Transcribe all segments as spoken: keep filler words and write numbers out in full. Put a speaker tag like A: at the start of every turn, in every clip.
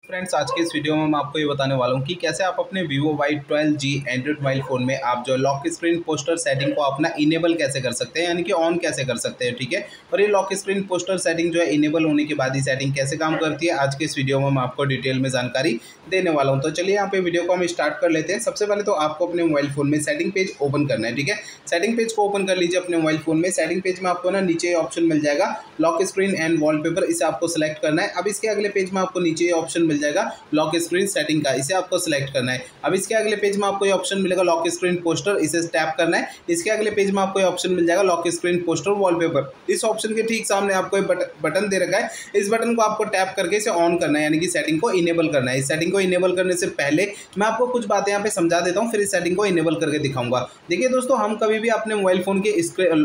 A: Friends, आज के इस वीडियो में मैं आपको ये बताने वाला हूँ कि कैसे आप अपने Vivo Y twelve G android mobile phone में आप जो लॉक स्क्रीन पोस्टर सेटिंग को अपना इनेबल कैसे कर सकते हैं, यानी कि ऑन कैसे कर सकते हैं। ठीक है, और ये लॉक स्क्रीन पोस्टर सेटिंग जो है इनेबल होने के बाद ही सेटिंग कैसे काम करती है, आज के इस वीडियो में मैं आपको डिटेल में जानकारी देने वाला हूँ। तो चलिए यहाँ पे वीडियो को हम स्टार्ट कर लेते हैं। सबसे पहले तो आपको अपने मोबाइल फ़ोन में सेटिंग पेज ओपन करना है। ठीक है, सेटिंग पेज को ओपन कर लीजिए अपने मोबाइल फ़ोन में। सेटिंग पेज में आपको ना नीचे ऑप्शन मिल जाएगा लॉक स्क्रीन एंड वॉलपेपर, इसे आपको सेलेक्ट करना है। अब इसके अगले पेज में आपको नीचे ऑप्शन मिल जाएगा लॉक स्क्रीन सेटिंग का, इसे आपको सिलेक्ट करना है। अब इसके अगले पेज में आपको ये ऑप्शन मिलेगा लॉक स्क्रीन पोस्टर, इसे टैप करना है। इसके अगले पेज में आपको ये ऑप्शन मिल जाएगा लॉक स्क्रीन पोस्टर वॉलपेपर। इस ऑप्शन के ठीक सामने आपको एक बटन दे रखा है, इस बटन को आपको टैप करके इसे ऑन करना है, यानी कि सेटिंग को इनेबल करना है। इस सेटिंग को इनेबल करने से पहले मैं आपको कुछ बातें यहाँ पे समझा देता हूँ, फिर इस सेटिंग को इनेबल करके दिखाऊंगा। देखिए दोस्तों, हम कभी भी अपने मोबाइल फोन के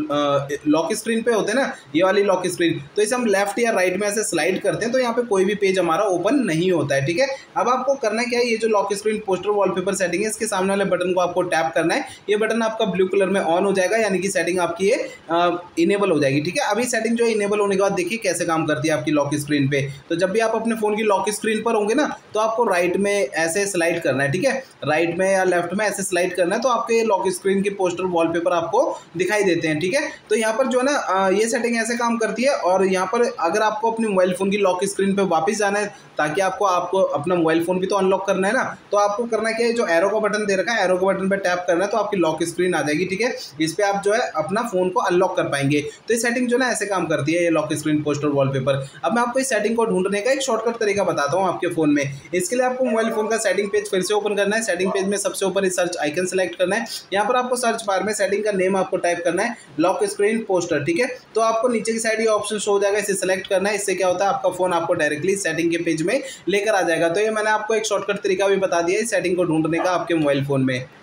A: लॉक स्क्रीन पे होते हैं ना, ये वाली लॉक स्क्रीन, तो इसे हम लेफ्ट या राइट में ऐसे स्लाइड करते हैं तो यहाँ पे कोई भी पेज हमारा ओपन नहीं होता है। ठीक है, अब आपको करना क्या है, ये जो lock screen poster wallpaper setting है, इसके सामने वाले बटन को आपको टैप करना है। ये बटन आपका ब्लू कलर में ऑन हो जाएगा, यानी कि सेटिंग आपकी ये इनेबल हो जाएगी। ठीक है, अभी सेटिंग जो है इनेबल होने के बाद देखिए कैसे काम करती है आपकी लॉक स्क्रीन पे। तो जब भी आप अपने फोन की लॉक स्क्रीन पर होंगे ना, तो आपको राइट में ऐसे स्लाइड करना है। ठीक है, राइट में या लेफ्ट में ऐसे स्लाइड करना है, तो आपके लॉक स्क्रीन के पोस्टर वॉलपेपर आपको दिखाई देते हैं। ठीक है, तो यहाँ पर जो है ना ये सेटिंग ऐसे काम करती है। और यहाँ पर अगर आपको अपने मोबाइल फोन की लॉक स्क्रीन पे वापस जाना है, ताकि आपको आपको अपना मोबाइल फोन भी तो अनलॉक करना है ना, तो आपको करना क्या है, जो एरो का बटन दे रखा है, एरो का बटन पे टैप करना है, तो आपकी लॉक स्क्रीन आ जाएगी। ठीक है, इस पे आप जो है अपना फोन को अनलॉक कर पाएंगे। तो ये सेटिंग जो है ना ऐसे काम करती है, ये लॉक स्क्रीन पोस्टर वॉलपेपर। अब मैं आपको इस सेटिंग को ढूंढने का एक शॉर्टकट तरीका बताता हूँ आपके फोन में। इसके लिए आपको मोबाइल फोन का सेटिंग पेज फिर से ओपन करना है। सेटिंग पेज में सबसे ऊपर इस सर्च आइकन सेलेक्ट करना है। यहाँ पर आपको सर्च बार में सेटिंग का नेम आपको टाइप करना है लॉक स्क्रीन पोस्टर। ठीक है, तो आपको नीचे की साइड ये ऑप्शन शो हो जाएगा, इसे सेलेक्ट करना है। इससे क्या होता है, आपका फोन आपको डायरेक्टली सेटिंग के पेज में लेकर आ जाएगा। तो ये मैंने आपको एक शॉर्टकट तरीका भी बता दिया है सेटिंग को ढूंढने का आपके मोबाइल फोन में।